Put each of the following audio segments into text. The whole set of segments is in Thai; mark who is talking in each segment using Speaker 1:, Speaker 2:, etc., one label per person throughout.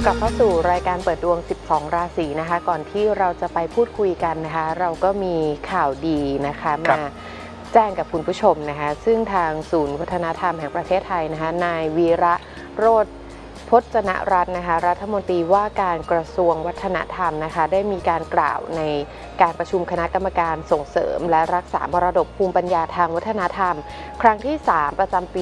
Speaker 1: กลับเข้าสู่รายการเปิดดวง 12 ราศีนะคะ ก่อนที่เราจะไปพูดคุยกันนะคะ เราก็มีข่าวดีนะคะมาแจ้งกับคุณผู้ชมนะคะ ซึ่งทางศูนย์วัฒนธรรมแห่งประเทศไทยนะคะ นายวีระโรจน์พจนรัตน์นะคะ รัฐมนตรีว่าการกระทรวงวัฒนธรรมนะคะ ได้มีการกล่าวในการประชุมคณะกรรมการส่งเสริมและรักษามรดกภูมิปัญญาทางวัฒนธรรม ครั้งที่ 3 ประจำปี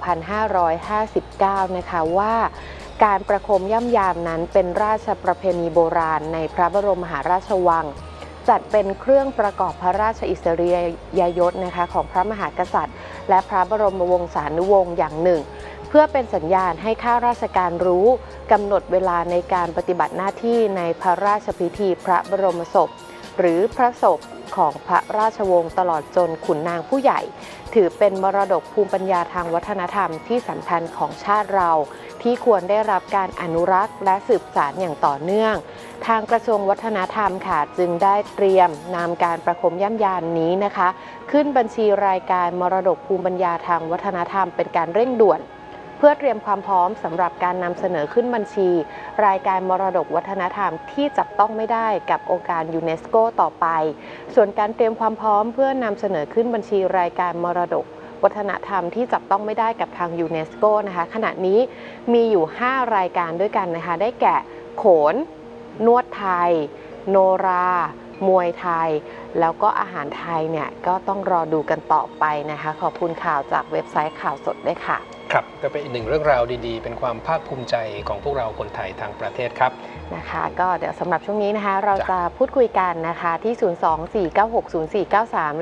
Speaker 1: 2559 นะคะว่าการประโคมย่ำยามนั้นเป็นราชประเพณีโบราณในพระบรมมหาราชวังจัดเป็นเครื่องประกอบพระราชอิสริยยศนะคะของพระมหากษัตริย์และพระบรมวงศานุวงศ์อย่างหนึ่งเพื่อเป็นสัญญาณให้ข้าราชการรู้กำหนดเวลาในการปฏิบัติหน้าที่ในพระราชพิธีพระบรมศพหรือพระศพของพระราชวงศ์ตลอดจนขุนนางผู้ใหญ่ถือเป็นมรดกภูมิปัญญาทางวัฒนธรรมที่สำคัญของชาติเราที่ควรได้รับการอนุรักษ์และสืบสานอย่างต่อเนื่องทางกระทรวงวัฒนธรรมค่ะจึงได้เตรียมนำการประโคมย่ำยามนี้นะคะขึ้นบัญชีรายการมรดกภูมิปัญญาทางวัฒนธรรมเป็นการเร่งด่วนเพื่อเตรียมความพร้อมสำหรับการนำเสนอขึ้นบัญชีรายการมรดกวัฒนธรรมที่จับต้องไม่ได้กับองค์การยูเนสโกต่อไปส่วนการเตรียมความพร้อมเพื่อนำเสนอขึ้นบัญชีรายการมรดกวัฒนธรรมที่จับต้องไม่ได้กับทางยูเนสโกนะคะขณะนี้มีอยู่5รายการด้วยกันนะคะได้แก่โขนนวดไทยโนรามวยไทยแล้วก็อาหารไทยเนี่ยก็ต้องรอดูกันต่อไปนะคะขอบคุณข่าวจากเว็บไซต์ข่าวสดด้วยค่ะ
Speaker 2: ครับก็เป็นอีกหนึ่งเรื่องราวดีๆเป็นความภาคภูมิใจของพวกเราคนไทยทางประเทศครับ
Speaker 1: นะคะก็เดี๋ยวสำหรับช่วงนี้นะคะเราจะพูดคุยกันนะคะที่ 024960493 และ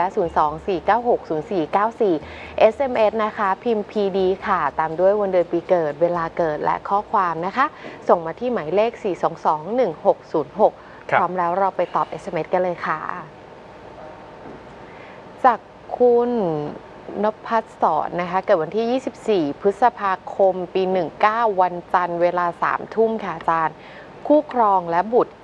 Speaker 1: 024960494 SMS นะคะพิมพ์ PD ค่ะตามด้วยวันเดือนปีเกิดเวลาเกิดและข้อความนะคะส่งมาที่หมายเลข 4221606 พร้อมแล้วเราไปตอบ SMS กันเลยค่ะจากคุณนภัสสรนะคะเกิดวันที่ 24 พฤษภาคม ปี 19 วันจันทร์เวลา 3 ทุ่มค่ะอาจารย์คู่ครองและบุตร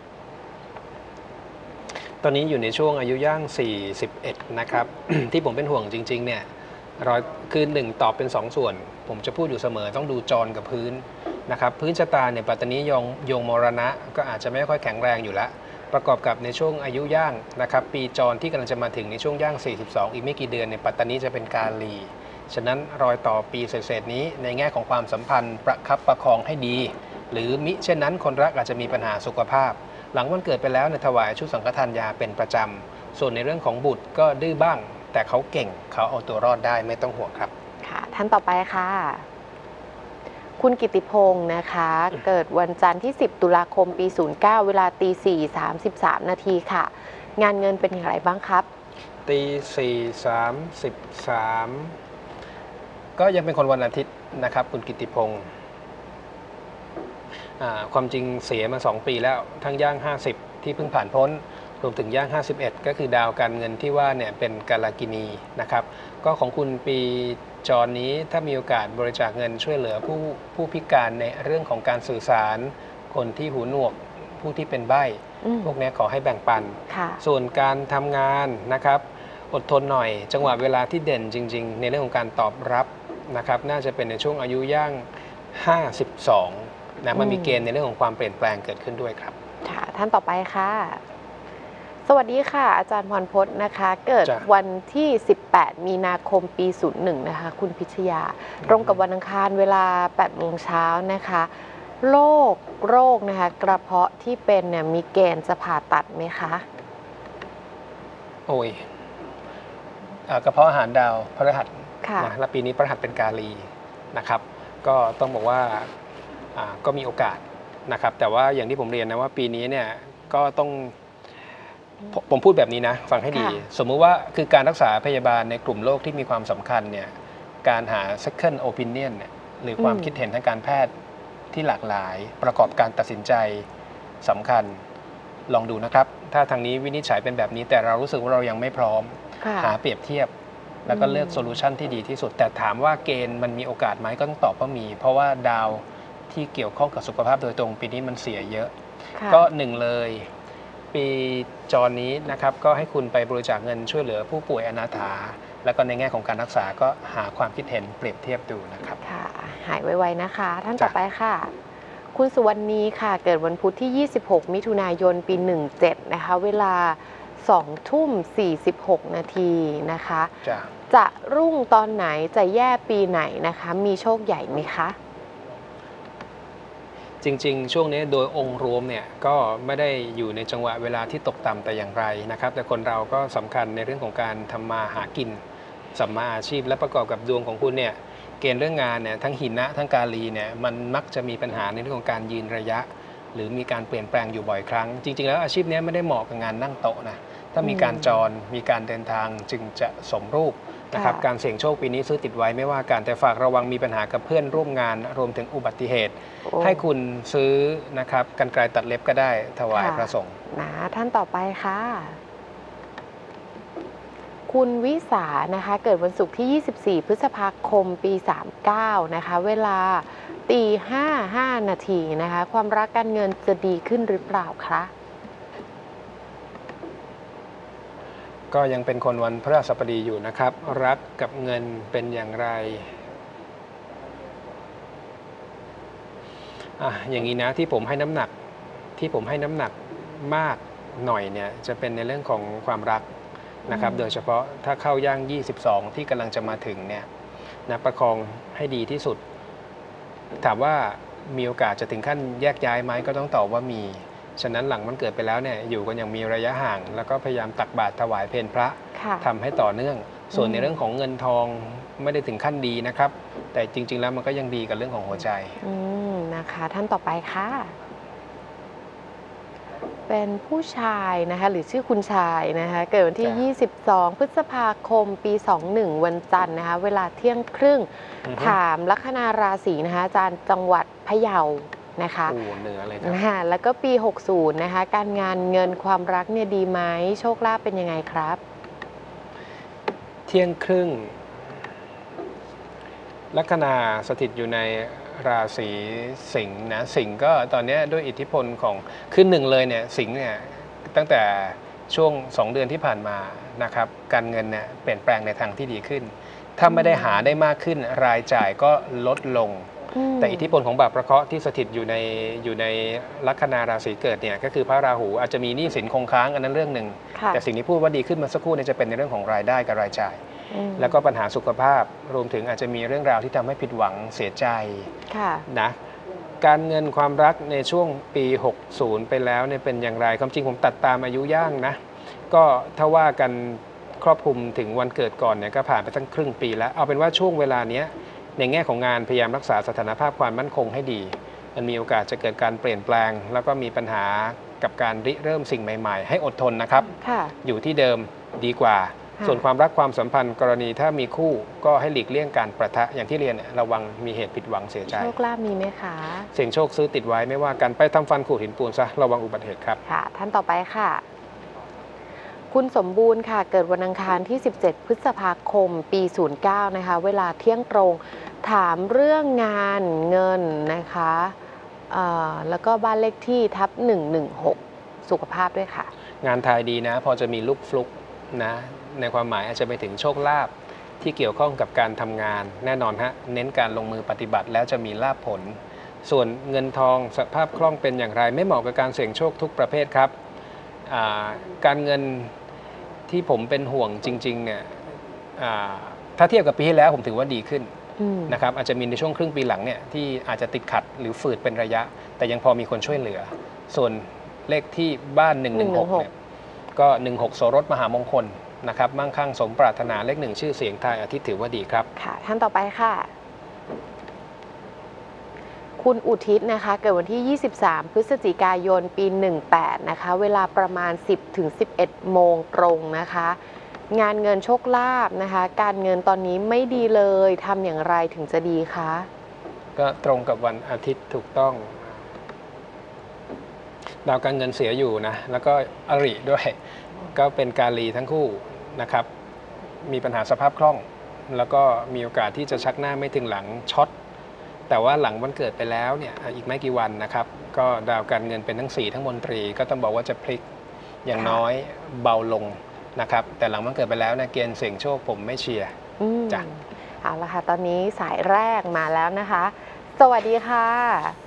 Speaker 2: ตอนนี้อยู่ในช่วงอายุย่าง 41 นะครับ ที่ผมเป็นห่วงจริงๆเนี่ยคือ1ตอบเป็น2ส่วนผมจะพูดอยู่เสมอต้องดูจรกับพื้นนะครับพื้นชะตาเนี่ยปัตตานียงมรณะก็อาจจะไม่ค่อยแข็งแรงอยู่แล้วประกอบกับในช่วงอายุย่างนะครับปีจรที่กำลังจะมาถึงในช่วงย่าง 42 อีกไม่กี่เดือนในปัตตานีจะเป็นกาลีฉะนั้นรอยต่อปีเศษๆนี้ในแง่ของความสัมพันธ์ประคับประคองให้ดีหรือมิเช่นนั้นคนรักอาจจะมีปัญหาสุขภาพหลังวันเกิดไปแล้วในถวายชุดสังฆทานยาเป็นประจำส่วนในเรื่องของบุตรก็ดื้อบ้างแต่เขาเก่งเขาเอาตัวรอดได้ไม่ต้องห่วงครับ
Speaker 1: ค่ะท่านต่อไปค่ะคุณกิติพงศ์นะคะเกิดวันจันทร์ที่ 10 ตุลาคม ปี 09 เวลาตี 4:33 นาทีค่ะงานเงินเป็นอย่างไรบ้างครับ
Speaker 2: ตี 4:33ก็ยังเป็นคนวันอาทิตย์นะครับคุณกิติพงศ์ความจริงเสียมา2ปีแล้วทั้งย่าง50ที่เพิ่งผ่านพ้นรวมถึงย่าง51ก็คือดาวการเงินที่ว่าเนี่ยเป็นกาลกินีนะครับก็ของคุณปีจรนี้ถ้ามีโอกาสบริจาคเงินช่วยเหลือผู้พิการในเรื่องของการสื่อสารคนที่หูหนวกผู้ที่เป็นใบ้พวกนี้ขอให้แบ่งปันส่วนการทำงานนะครับอดทนหน่อยจังหวะเวลาที่เด่นจริงๆในเรื่องของการตอบรับนะครับน่าจะเป็นในช่วงอายุย่าง52นะมันมีเกณฑ์ในเรื่องของความเปลี่ยนแปลงเกิดขึ้นด้วยครับ
Speaker 1: ค่ะท่านต่อไปค่ะสวัสดีค่ะอาจารย์พรพจน์นะคะเกิดวันที่ 18 มีนาคม ปี 01 นะคะคุณพิชยาตรงกับวันอังคารเวลา 8 โมงเช้านะคะโรคนะคะกระเพาะที่เป็นเนี่ยมีเกณฑ์จะผ่าตัดไหมคะ
Speaker 2: โอ้ยกระเพาะอาหารดาวพฤหัสนะและปีนี้พฤหัสเป็นกาลีนะครับก็ต้องบอกว่าก็มีโอกาสนะครับแต่ว่าอย่างที่ผมเรียนนะว่าปีนี้เนี่ยก็ต้องผมพูดแบบนี้นะฟังให้ดีสมมุติว่าคือการรักษาพยาบาลในกลุ่มโรคที่มีความสำคัญเนี่ยการหา second opinion เนี่ยหรือความคิดเห็นทางการแพทย์ที่หลากหลายประกอบการตัดสินใจสำคัญลองดูนะครับถ้าทางนี้วินิจฉัยเป็นแบบนี้แต่เรารู้สึกว่าเรายังไม่พร้อมหาเปรียบเทียบแล้วก็เลือกโซลูชันที่ดีที่สุดแต่ถามว่าเกณฑ์มันมีโอกาสไหมก็ต้องตอบว่ามีเพราะว่าดาวที่เกี่ยวข้องกับสุขภาพโดยตรงปีนี้มันเสียเยอะก็หนึ่งเลยปีจรนี้นะครับก็ให้คุณไปบริจาคเงินช่วยเหลือผู้ป่วยอนาถาแล้วก็ในแง่ของการรักษาก็หาความคิดเห็นเปรียบเทียบดูนะครับ
Speaker 1: ค่ะหายไวๆนะคะท่านต่อไปค่ะคคุณสุวรรณีค่ะเกิดวันพุธที่ 26 มิถุนายน ปี 17 นะคะเวลา 2 ทุ่ม 46 นาทีนะคะจะรุ่งตอนไหนจะแย่ปีไหนนะคะมีโชคใหญ่ไหมคะ
Speaker 2: จริงๆช่วงนี้โดยองค์รวมเนี่ยก็ไม่ได้อยู่ในจังหวะเวลาที่ตกต่ำแต่อย่างไรนะครับแต่คนเราก็สำคัญในเรื่องของการทำมาหากินสัมมาอาชีพและประกอบกับดวงของคุณเนี่ยเกณฑ์เรื่องงานเนี่ยทั้งหินะทั้งกาลีเนี่ยมันมักจะมีปัญหาในเรื่องของการยืนระยะหรือมีการเปลี่ยนแปลงอยู่บ่อยครั้งจริงๆแล้วอาชีพนี้ไม่ได้เหมาะกับงานนั่งโต๊ะนะถ้ามีการจรมีการเดินทางจึงจะสมรูปนะครับการเสี่ยงโชคปีนี้ซื้อติดไว้ไม่ว่ากันแต่ฝากระวังมีปัญหากับเพื่อนร่วมงานรวมถึงอุบัติเหตุให้คุณซื้อนะครับกรรไกรตัดเล็บก็ได้ถวายพระสงฆ์
Speaker 1: นะท่านต่อไปค่ะคุณวิสานะคะเกิดวันศุกร์ที่ 24 พฤษภาคม ปี 39 นะคะเวลา 05:05 นาทีนะคะความรักการเงินจะดีขึ้นหรือเปล่าคะ
Speaker 2: ก็ยังเป็นคนวันพฤหัสบดีอยู่นะครับรักกับเงินเป็นอย่างไรอย่างนี้นะที่ผมให้น้ำหนักมากหน่อยเนี่ยจะเป็นในเรื่องของความรักนะครับโดยเฉพาะถ้าเข้าย่าง 22 ที่กำลังจะมาถึงเนี่ยนะประคองให้ดีที่สุดถามว่ามีโอกาสจะถึงขั้นแยกย้ายไหมก็ต้องตอบว่ามีฉะนั้นหลังมันเกิดไปแล้วเนี่ยอยู่กันอย่างมีระยะห่างแล้วก็พยายามตักบาตรถวายเพลพระทำให้ต่อเนื่องส่วนในเรื่องของเงินทองไม่ได้ถึงขั้นดีนะครับแต่จริงๆแล้วมันก็ยังดีกับเรื่องของหัวใจ
Speaker 1: นะคะท่านต่อไปค่ะเป็นผู้ชายนะคะหรือชื่อคุณชายนะคะเกิดวันที่ 22 พฤษภาคม ปี 21 วันจันทร์นะคะเวลาเที่ยงครึ่งถามลัคนาราศีนะคะอาจารย์จังหวัดพะเยานะคะ
Speaker 2: เหนือเลยนะ
Speaker 1: แล้วก็ปี 60 นะคะการงานเงินความรักเนี่ยดีไหมโชคลาภเป็นยังไงครับ
Speaker 2: เที่ยงครึ่งลัคนาสถิตอยู่ในราศีสิงห์นะสิงห์ก็ตอนนี้ด้วยอิทธิพลของขึ้นหนึ่งเลยเนี่ยสิงห์เนี่ยตั้งแต่ช่วง2 เดือนที่ผ่านมานะครับการเงินเนี่ยเปลี่ยนแปลงในทางที่ดีขึ้นถ้าไม่ได้หาได้มากขึ้นรายจ่ายก็ลดลงแต่อิทธิพลของบาปพระเคราะห์ที่สถิตอยู่ในลัคนาราศีเกิดเนี่ยก็คือพระราหูอาจจะมีหนี้สินคงค้างอันนั้นเรื่องหนึ่งแต่สิ่งที่พูดว่าดีขึ้นมาสักครู่เนี่ยจะเป็นในเรื่องของรายได้กับรายจ่ายแล้วก็ปัญหาสุขภาพรวมถึงอาจจะมีเรื่องราวที่ทำให้ผิดหวังเสียใจนะการเงินความรักในช่วงปี 60 ไปแล้วเนี่ยเป็นอย่างไรความจริงผมตัดตามอายุย่างนะก็ถ้าว่ากันครอบคลุมถึงวันเกิดก่อนเนี่ยก็ผ่านไปตั้งครึ่งปีแล้วเอาเป็นว่าช่วงเวลานี้ในแง่ของงานพยายามรักษาสถานภาพความมั่นคงให้ดีมันมีโอกาสจะเกิดการเปลี่ยนแปลงแล้วก็มีปัญหากับการริเริ่มสิ่งใหม่ๆให้อดทนนะครับอยู่ที่เดิมดีกว่าส่วนความรักความสัมพันธ์กรณีถ้ามีคู่ก็ให้หลีกเลี่ยงการประทะอย่างที่เรียนระวังมีเหตุผิดหวังเสียใจ
Speaker 1: โชคลาภมีไหมคะ
Speaker 2: เสี่ยงโชคซื้อติดไว้ไม่ว่ากันไปทำฟันขูดหินปูนซะระวังอุบัติเหตุครับ
Speaker 1: ค่ะท่านต่อไปค่ะคุณสมบูรณ์ค่ะเกิดวันอังคารที่ 17 พฤษภาคม ปี 09 นะคะเวลาเที่ยงตรงถามเรื่องงานเงินนะคะแล้วก็บ้านเลขที่ทับ 116 สุขภาพด้วยค่ะ
Speaker 2: งานทายดีนะพอจะมีลุกฟลุกนะในความหมายอาจจะไปถึงโชคลาภที่เกี่ยวข้องกับการทำงานแน่นอนฮะเน้นการลงมือปฏิบัติแล้วจะมีลาภผลส่วนเงินทองสภาพคล่องเป็นอย่างไรไม่เหมาะกับการเสี่ยงโชคทุกประเภทครับการเงินที่ผมเป็นห่วงจริงๆเนี่ยถ้าเทียบกับปีที่แล้วผมถือว่าดีขึ้นนะครับอาจจะมีในช่วงครึ่งปีหลังเนี่ยที่อาจจะติดขัดหรือฝืดเป็นระยะแต่ยังพอมีคนช่วยเหลือส่วนเลขที่บ้าน116เนี่ยก็16โสรถมหามงคลนะครับมั่งคั่งสมปรารถนาเลข1ชื่อเสียงทายอาทิตย์ถือว่าดีครับ
Speaker 1: ค่ะท่านต่อไปค่ะคุณอุทิศนะคะเกิดวันที่ 23 พฤศจิกายน ปี 18 นะคะเวลาประมาณ 10-11 โมงตรงนะคะงานเงินโชคลาภนะคะการเงินตอนนี้ไม่ดีเลยทำอย่างไรถึงจะดีคะ
Speaker 2: ก็ตรงกับวันอาทิตย์ถูกต้องดาวการเงินเสียอยู่นะแล้วก็อริด้วยก็เป็นกาลีทั้งคู่นะครับมีปัญหาสภาพคล่องแล้วก็มีโอกาสที่จะชักหน้าไม่ถึงหลังช็อตแต่ว่าหลังวันเกิดไปแล้วเนี่ยอีกไม่กี่วันนะครับก็ดาวการเงินเป็นทั้ง4ทั้งมนตรีก็ต้องบอกว่าจะพลิกอย่างน้อยเบาลงนะครับแต่หลังวันเกิดไปแล้วนะเกณฑ์เสี่ยงโชคผมไม่เชียร์จ้ะ
Speaker 1: เอาละค่ะตอนนี้สายแรกมาแล้วนะคะสวัสดีค่ะ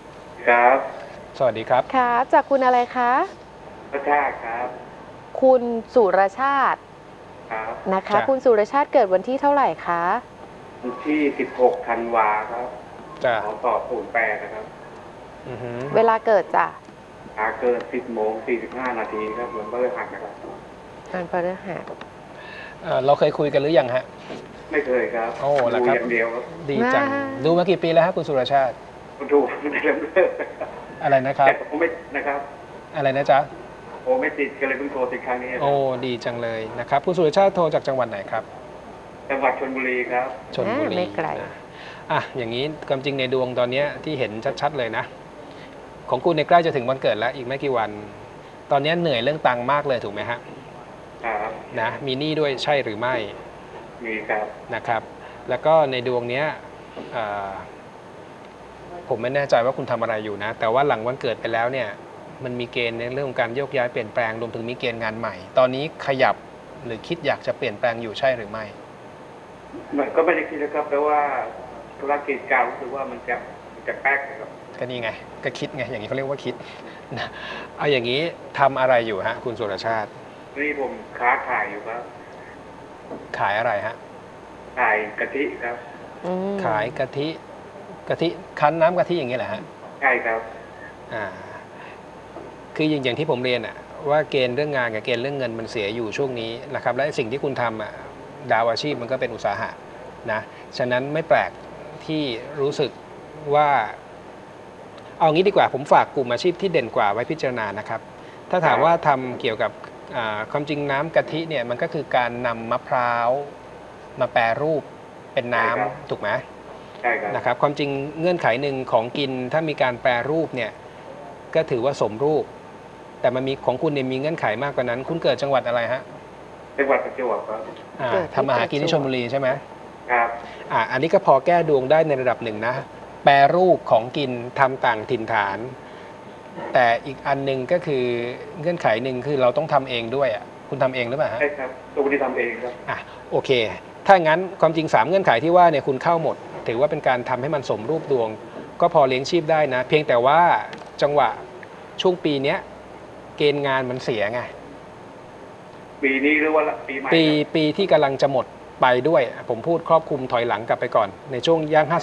Speaker 3: ครับ
Speaker 2: สวัสดีครับ
Speaker 1: ค่ะจากคุณอะไรคะ
Speaker 3: พระชาติครับ
Speaker 1: คุณสุรชาติ
Speaker 3: ครับ
Speaker 1: นะคะ
Speaker 2: จ้ะ
Speaker 1: คุณสุรชาติเกิดวันที่เท่าไหร่คะ
Speaker 3: วันที่16 ธันวาครับ
Speaker 2: จ้ะ
Speaker 3: ขอตอบ08นะครับ
Speaker 2: อือหือ
Speaker 1: เวลาเกิดจ้ะ
Speaker 3: เกิด10 โมง 45 นาทีครับวันพฤหัสนะครับ
Speaker 1: วันพฤหัส
Speaker 2: เราเคยคุยกันหรือยังฮะ
Speaker 3: ไม่เคยครับ
Speaker 2: โอ้เหรอ
Speaker 3: ดู
Speaker 2: ครับ
Speaker 3: อย่างเดียวครับ
Speaker 2: ดีจัง ดูมากี่ปีแล้วฮะคุณสุรชาติ
Speaker 3: คุณดูไม่ได้เริ่มเลิกนะครับ
Speaker 2: อะไรนะครับ
Speaker 3: แต่ผมไม่นะครับ
Speaker 2: อะไรนะจ๊ะ
Speaker 3: โอไม่ติดก็เลยเพิ่งโทรติดครั้งนี้ครับ
Speaker 2: โอ้ดีจังเลยนะครับคุณสุรชาติโทรจากจังหวัดไหนครับ
Speaker 3: จังหวัดชลบุรีครับ
Speaker 2: ชลบุรี
Speaker 1: ไม่ไกล
Speaker 2: อย่างนี้ความจริงในดวงตอนเนี้ยที่เห็นชัดๆเลยนะ ของคุณในยใกล้จะถึงวันเกิดแล้วอีกไม่กี่วัน ตอนนี้เหนื่อยเรื่องตังค์มากเลยถูกไหมฮะ
Speaker 3: ครับ
Speaker 2: นะมีหนี้ด้วยใช่หรือไม่
Speaker 3: มีครับ
Speaker 2: นะครับ แล้วก็ในดวงเนี้ยเอ่อผมไม่แน่ใจว่าคุณทำอะไรอยู่นะ แต่ว่าหลังวันเกิดไปแล้วเนี่ยมันมีเกณฑ์ในเรื่องของการโยกย้ายเปลี่ยนแปลงรวมถึงมีเกณฑ์งานใหม่ ตอนนี้ขยับหรือคิดอยากจะเปลี่ยนแปลงอยู่ใช่หรือไม่
Speaker 3: มันก็ไม่ได้คิดนะครับแต่ว่าธุรกิจการรู้สึกว่ามันจะแป๊กนะครับ
Speaker 2: ก็นี่ไงก็คิดไงอย่างนี้เขาเรียกว่าคิดนะเอาอย่างนี้ทำอะไรอยู่ฮะคุณสุรชาติ
Speaker 3: นี่ผมค้าขายอยู่ครับ
Speaker 2: ขายอะไรฮะ
Speaker 3: ขายกะทิครับ
Speaker 1: อืม
Speaker 2: ขายกะทิคั้นน้ำกะทิอย่างนี้แหละฮะ
Speaker 3: ใช่ครับ
Speaker 2: อ่าคืออย่างที่ผมเรียนอะว่าเกณฑ์เรื่องงานกับเกณฑ์เรื่องเงินมันเสียอยู่ช่วงนี้นะครับและสิ่งที่คุณทำอะดาวอาชีพมันก็เป็นอุตสาหะนะฉะนั้นไม่แปลกที่รู้สึกว่าเอางี้ดีกว่าผมฝากกลุ่มอาชีพที่เด่นกว่าไว้พิจารณานะครับถ้าถามว่าทำเกี่ยวกับความจริงน้ำกะทิเนี่ยมันก็คือการนำมะพร้าวมาแปรรูปเป็นน้ำถูกไหม
Speaker 3: ใช่ครับ
Speaker 2: นะครับความจริงเงื่อนไขหนึ่งของกินถ้ามีการแปรรูปเนี่ยก็ถือว่าสมรูป แต่มันมีของคุณเนี่ยมีเงื่อนไขมากกว่านั้น คุณเกิดจังหวัดอะไรฮะ
Speaker 3: จังหวัดประจวบครับ
Speaker 2: ทำมาหากินที่ชลบุรีใช่ไหม
Speaker 3: ครับ
Speaker 2: อันนี้ก็พอแก้ดวงได้ในระดับหนึ่งนะแปรรูปของกินทำต่างถิ่นฐาน แต่อีกอันหนึ่งก็คือเงื่อนไขหนึ่งคือเราต้องทำเองด้วยอ่ะคุณทำเองหรือเปล่าฮะ
Speaker 3: ใช่ครับตัวนี้ทำเองครับ
Speaker 2: โอเค ถ้างั้นความจริง3เงื่อนไขที่ว่าเนี่ยคุณเข้าหมด ถือว่าเป็นการทำให้มันสมรูปดวง ก็พอเลี้ยงชีพได้นะ เพียงแต่ว่าจังหวะช่วงปีเนี้ยเกณฑ์งานมันเสียไง
Speaker 3: ปีนี้หรือว่าปีใหม่
Speaker 2: ปีที่กำลังจะหมดไปด้วย ผมพูดครอบคลุมถอยหลังกลับไปก่อนในช่วงย่าง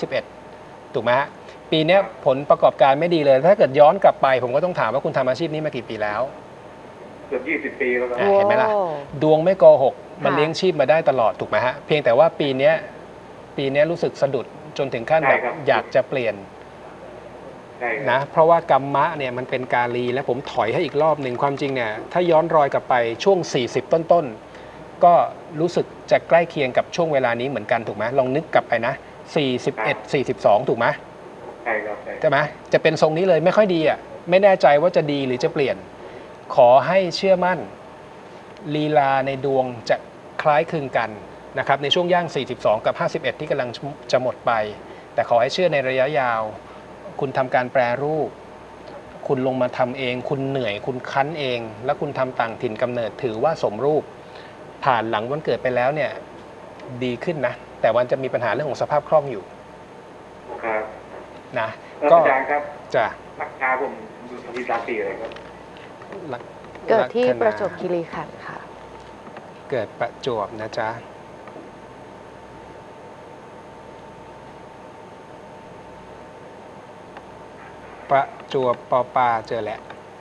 Speaker 2: 51ถูกไหมฮะปีเนี้ยผลประกอบการไม่ดีเลย ถ้าเกิดย้อนกลับไป ผมก็ต้องถามว่าคุณทำอาชีพนี้มากี่ปีแล้ว
Speaker 3: เกือบ20 ปีแล้วครับ
Speaker 2: เห็นไหมล่ะ
Speaker 1: โอ้
Speaker 2: ดวงไม่โกหกมันเลี้ยงชีพมาได้ตลอดถูกไหมฮะเพียงแต่ว่าปีเนี้ยรู้สึกสะดุดจนถึงขั้นแบบอยากจะเปลี่ยน
Speaker 3: ใช่ครับ
Speaker 2: นะเพราะว่ากรรมะเนี่ยมันเป็นกาลีและผมถอยให้อีกรอบหนึ่งความจริงเนี่ยถ้าย้อนรอยกลับไปช่วง40ต้นๆก็รู้สึกจะใกล้เคียงกับช่วงเวลานี้เหมือนกันถูกไหมลองนึกกลับไปนะ41 42ถูกไหม
Speaker 3: ใช่ครับ
Speaker 2: ใช่ไหมจะเป็นทรงนี้เลยไม่ค่อยดีอ่ะไม่แน่ใจว่าจะดีหรือจะเปลี่ยน ขอให้เชื่อมั่นลีลาในดวงจะคล้ายคลึงกันนะครับในช่วงย่าง42กับ51ที่กำลังจะหมดไป แต่ขอให้เชื่อในระยะยาว คุณทำการแปรรูป คุณลงมาทำเอง คุณเหนื่อยคุณคั้นเอง แล้วคุณทำต่างถิ่นกำเนิดถือว่าสมรูป ผ่านหลังวันเกิดไปแล้วเนี่ยดีขึ้นนะ แต่วันจะมีปัญหาเรื่องของสภาพคล่องอยู่
Speaker 3: ครับ
Speaker 2: นะ
Speaker 3: ก็อาจารย์ครับ
Speaker 2: จะ
Speaker 3: ราคาผมดูทวีราศีอะไรครับ
Speaker 1: เกิดที่
Speaker 2: ลัคนา
Speaker 1: ประจวบคีรีขันธ์ค่ะ
Speaker 2: เกิดประจวบนะจ๊ะประจวบปอปาเจอแหละ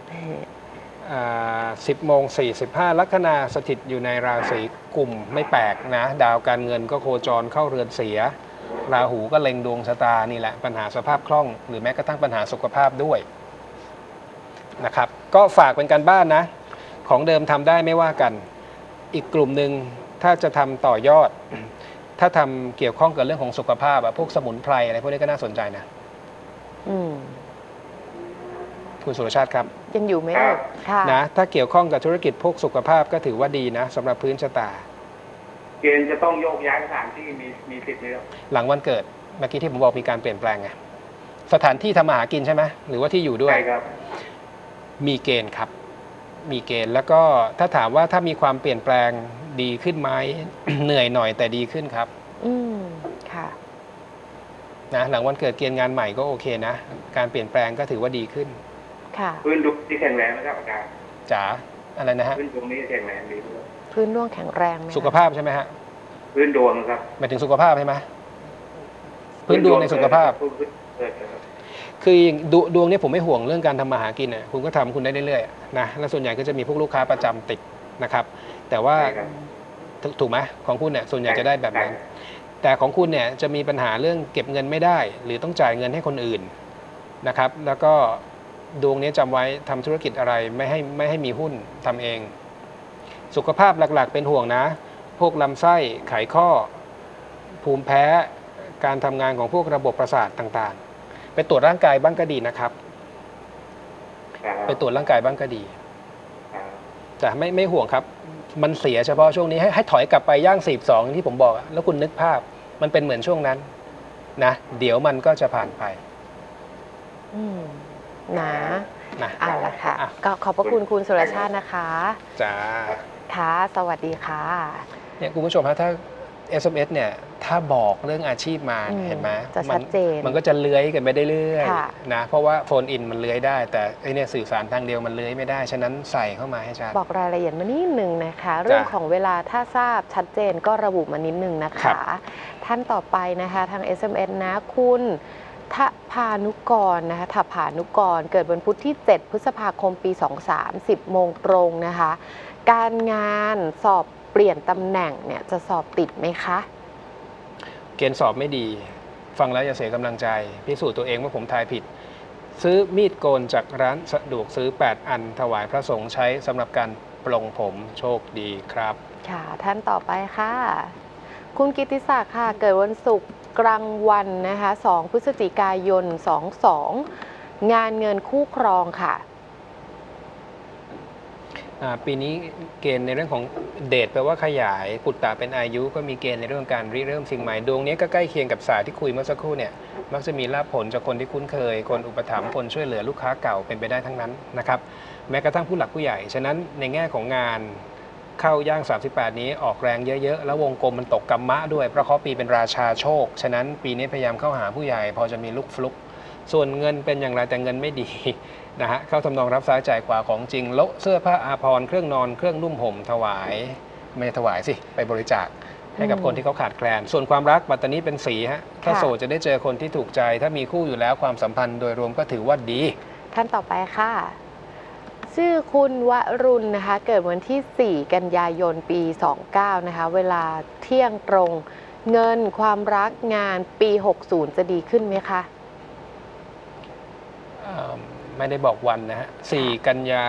Speaker 2: 10 โมง 45 ลัคนาสถิตอยู่ในราศีกุมไม่แปลกนะ ดาวการเงินก็โคจรเข้าเรือนเสีย ราหูก็เล็งดวงชะตานี่แหละปัญหาสภาพคล่อง หรือแม้กระทั่งปัญหาสุขภาพด้วยนะครับก็ฝากเป็นการบ้านนะ ของเดิมทำได้ไม่ว่ากัน อีกกลุ่มหนึ่งถ้าจะทำต่อยอด ถ้าทำเกี่ยวข้องกับเรื่องของสุขภาพพวกสมุนไพรอะไรพวกนี้ก็น่าสนใจนะ
Speaker 1: อืม
Speaker 2: คุณสุรชาติครับ
Speaker 1: ยังอยู่ไหม
Speaker 3: ครับ
Speaker 1: ค่ะ
Speaker 2: นะถ้าเกี่ยวข้องกับธุรกิจพวกสุขภาพก็ถือว่าดีนะสำหรับพื้นชะตา
Speaker 3: เกณฑ์จะต้องโยกย้ายสถานที่มีสิทธิ์ไหมครับ
Speaker 2: หลังวันเกิดเมื่อกี้ที่ผมบอกมีการเปลี่ยนแปลงไงสถานที่ทำมาหากินใช่ไหมหรือว่าที่อยู่ด้วย
Speaker 3: ใช่ครับ
Speaker 2: มีเกณฑ์ครับ มีเกณฑ์แล้วก็ถ้าถามว่าถ้ามีความเปลี่ยนแปลงดีขึ้นไหม เหนื่อยหน่อยแต่ดีขึ้นครับ
Speaker 1: อืมค่ะ
Speaker 2: นะหลังวันเกิดเกณฑ์งานใหม่ก็โอเคนะการเปลี่ยนแปลงก็ถือว่าดีขึ้น
Speaker 1: ค่ะ
Speaker 3: พื้นดวงที่แข็งแรงนะครับอาจารย์
Speaker 2: จ๋าอะไรนะฮะ
Speaker 3: พื้นดวงนี้แข็งแรงดีด้วย
Speaker 1: พื้นดวงแข็งแรงไหม
Speaker 2: สุขภาพใช่ไหมฮะ
Speaker 3: พื้นดวงครับ
Speaker 2: หมายถึงสุขภาพใช่ไหมพื้นดวงในสุขภาพคือดวงนี้ผมไม่ห่วงเรื่องการทำมาหากินน่ะคุณก็ทำคุณได้เรื่อยๆนะแล้วส่วนใหญ่ก็จะมีพวกลูกค้าประจำติดนะครับแต่ว่าถูกไหมของคุณเนี่ยส่วนใหญ่จะได้แบบนั้นแต่ของคุณเนี่ยจะมีปัญหาเรื่องเก็บเงินไม่ได้หรือต้องจ่ายเงินให้คนอื่นนะครับแล้วก็ดวงนี้จำไว้ทำธุรกิจอะไรไม่ให้มีหุ้นทำเองสุขภาพหลักๆเป็นห่วงนะพวกลำไส้ไขข้อภูมิแพ้การทำงานของพวกระบบประสาทต่างๆไปตรวจร่างกายบ้างก็ดีนะครับไปตรวจร่างกายบ้างก็ดีแต่ไม่ห่วงครับมันเสียเฉพาะช่วงนี้ให้ถอยกลับไปย่าง42ที่ผมบอกแล้วคุณนึกภาพมันเป็นเหมือนช่วงนั้นนะเดี๋ยวมันก็จะผ่านไป
Speaker 1: นะเอาละค่ะก็ขอบพระคุณคุณสุรชาตินะคะ
Speaker 2: จ้า
Speaker 1: ค่ะสวัสดีค่ะ
Speaker 2: เนี่ยคุณผู้ชมฮะถ้า SMS เนี่ยถ้าบอกเรื่องอาชีพมาเห็นไหม
Speaker 1: จะชัดเจน
Speaker 2: มันก็จะเลื้อยกันไปได้เรื่อยๆนะเพราะว่าโฟนอินมันเลื้อยได้แต่ไอเนี่ยสื่อสารทางเดียวมันเลื้อยไม่ได้ฉะนั้นใส่เข้ามาให้ชัด
Speaker 1: บอกรายละเอียดมานิดนึงนะคะเรื่องของเวลาถ้าทราบชัดเจนก็ระบุมานิดนึงนะคะท่านต่อไปนะคะทาง SMS นะคุณทพานุกรนะคะทพานุกรเกิดวันพุธที่7พฤษภาคมปี23 10 โมงตรงนะคะการงานสอบเปลี่ยนตำแหน่งเนี่ยจะสอบติดไหมคะ
Speaker 2: เกณฑ์สอบไม่ดีฟังแล้วอย่าเสียกำลังใจพิสูจน์ตัวเองว่าผมทายผิดซื้อมีดโกนจากร้านสะดวกซื้อ8อันถวายพระสงฆ์ใช้สำหรับการปลงผมโชคดีครับ
Speaker 1: ค่ะท่านต่อไปค่ะคุณกิติศักดิ์ค่ะเกิดวันศุกร์กลางวันนะคะ2 พฤศจิกายน 22งานเงินคู่ครองค่ะ
Speaker 2: ปีนี้เกณฑ์ในเรื่องของเดชแปลว่าขยายปุตตะเป็นอายุก็มีเกณฑ์ในเรื่องการริเริ่มสิ่งใหม่ดวงนี้ก็ใกล้เคียงกับสายที่คุยเมื่อสักครู่เนี่ยมักจะมีลาภผลจากคนที่คุ้นเคยคนอุปถัมภ์คนช่วยเหลือลูกค้าเก่าเป็นไปได้ทั้งนั้นนะครับแม้กระทั่งผู้หลักผู้ใหญ่ฉะนั้นในแง่ของงานเข้าย่าง38นี้ออกแรงเยอะๆแล้ววงกลมมันตกกัมมะด้วยเพราะเขาปีเป็นราชาโชคฉะนั้นปีนี้พยายามเข้าหาผู้ใหญ่พอจะมีลุกฟลุกส่วนเงินเป็นอย่างไรแต่เงินไม่ดีนะฮะเข้าทำนองรับซ้ายจ่ายขวาของจริงโละเสื้อผ้าอาภรณ์เครื่องนอนเครื่องนุ่มห่มถวายไม่ถวายสิไปบริจาคให้กับคนที่เขาขาดแคลนส่วนความรักปัตตานีเป็นสีฮะถ้าโสดจะได้เจอคนที่ถูกใจถ้ามีคู่อยู่แล้วความสัมพันธ์โดยรวมก็ถือว่าดี
Speaker 1: ท่านต่อไปค่ะชื่อคุณวรุณนะคะเกิดวันที่4กันยายนปี29นะคะเวลาเที่ยงตรงเงินความรักงานปี60จะดีขึ้นไหมคะ
Speaker 2: ไม่ได้บอกวันนะฮะ4กันยา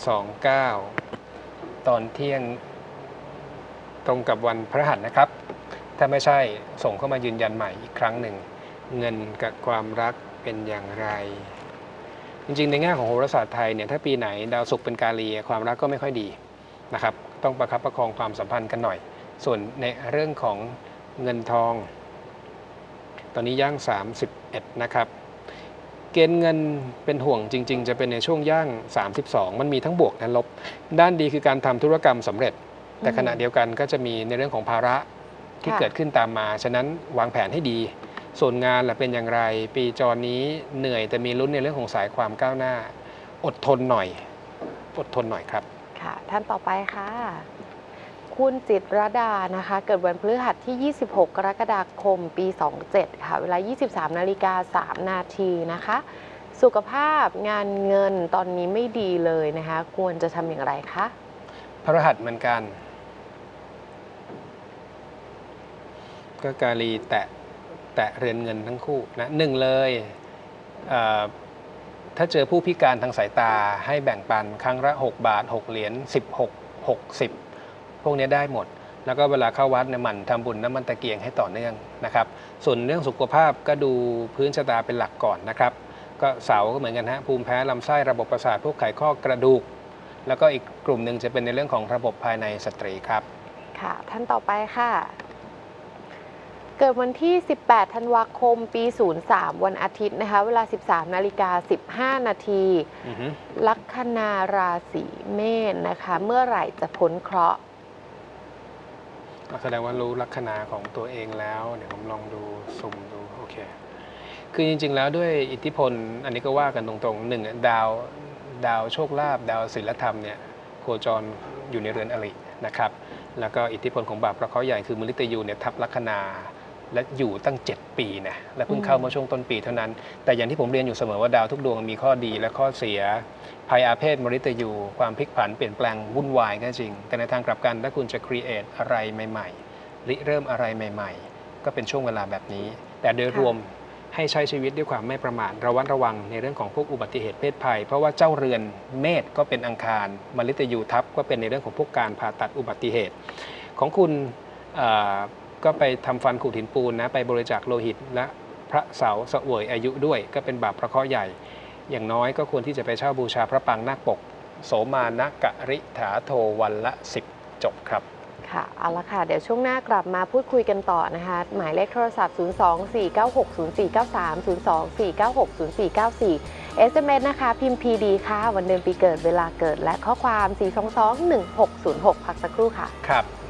Speaker 2: 29ตอนเที่ยงตรงกับวันพฤหัสนะครับถ้าไม่ใช่ส่งเข้ามายืนยันใหม่อีกครั้งหนึ่งเงินกับความรักเป็นอย่างไรจริงๆในแง่ของโหราศาสตร์ไทยเนี่ยถ้าปีไหนดาวศุกร์เป็นกาลีความรักก็ไม่ค่อยดีนะครับต้องประคับประคองความสัมพันธ์กันหน่อยส่วนในเรื่องของเงินทองตอนนี้ย่าง31นะครับเกณฑ์เงินเป็นห่วงจริงๆจะเป็นในช่วงย่าง32มันมีทั้งบวกและลบด้านดีคือการทำธุรกรรมสำเร็จแต่ขณะเดียวกันก็จะมีในเรื่องของภาระที่เกิดขึ้นตามมาฉะนั้นวางแผนให้ดีส่วนงานล่ะเป็นอย่างไรปีจรนี้เหนื่อยแต่มีลุ้นในเรื่องของสายความก้าวหน้าอดทนหน่อยครับ
Speaker 1: ค่ะท่านต่อไปค่ะคุณจิตรดานะคะเกิดวันพฤหัสที่26กรกฎาคมปี27ค่ะเวลา 23:03 นาทีนะคะสุขภาพงานเงินตอนนี้ไม่ดีเลยนะคะควรจะทำอย่างไรคะ
Speaker 2: พฤหัสเหมือนกันก็กาลีแตะเรือนเงินทั้งคู่นะหนึ่งเลยถ้าเจอผู้พิการทางสายตาให้แบ่งปันครั้งละ6 บาท6 เหรียญ16 60พวกนี้ได้หมดแล้วก็เวลาเข้าวัดเนี่ยหมั่นทำบุญน้ำมันตะเกียงให้ต่อเนื่องนะครับส่วนเรื่องสุขภาพก็ดูพื้นชะตาเป็นหลักก่อนนะครับก็เสาก็เหมือนกันฮะภูมิแพ้ลำไส้ระบบประสาทพวกไขข้อกระดูกแล้วก็อีกกลุ่มหนึ่งจะเป็นในเรื่องของระบบภายในสตรีครับ
Speaker 1: ค่ะท่านต่อไปค่ะเกิดวันที่18ธันวาคมปี03วันอาทิตย์นะคะเวลา 13:15 นาทีลัคนาราศีเมษนะคะเมื่อไหร่จะพ้นเคราะห์
Speaker 2: แสดงว่ารู้ลัคนาของตัวเองแล้วเดี๋ยวผมลองดูสุ่มดูโอเคคือจริงๆแล้วด้วยอิทธิพลอันนี้ก็ว่ากันตรงๆหนึ่งดาวโชคลาภดาวศิลธรรมเนี่ยโคจรอยู่ในเรือนอรินะครับแล้วก็อิทธิพลของบาปพระเคราะห์ใหญ่คือมฤตยูเนี่ยทับลัคนาและอยู่ตั้ง 7 ปีนะและเพิ่งเข้ามาช่วงต้นปีเท่านั้นแต่อย่างที่ผมเรียนอยู่เสมอว่าดาวทุกดวงมีข้อดีและข้อเสียภัยอาเพศมฤตยูความพลิกผันเปลี่ยนแปลงวุ่นวายก็จริงแต่ในทางกลับกันถ้าคุณจะครีเอทอะไรใหม่ๆริเริ่มอะไรใหม่ๆก็เป็นช่วงเวลาแบบนี้แต่โดยรวมให้ใช้ชีวิตด้วยความไม่ประมาทระวัดระวังในเรื่องของพวกอุบัติเหตุเพศภัยเพราะว่าเจ้าเรือนเมษก็เป็นอังคารมฤตยูทับก็เป็นในเรื่องของพวกการผ่าตัดอุบัติเหตุของคุณก็ไปทำฟันขูดหินปูนนะไปบริจาคโลหิตและพระเสาเสวยอายุด้วยก็เป็นบาปพระเคราะห์ใหญ่อย่างน้อยก็ควรที่จะไปเช่าบูชาพระปางนาคปกโสมานกริถาโทวันละ10จบครับ
Speaker 1: ค่ะเอาละค่ะเดี๋ยวช่วงหน้ากลับมาพูดคุยกันต่อนะคะหมายเลขโทรศัพท์ 024960493 024960494 SMS นะคะพิมพ์ PD ค่ะวันเดือนปีเกิดเวลาเกิดและข้อความ 4221606 พักสักครู่ค่ะ
Speaker 2: ครับ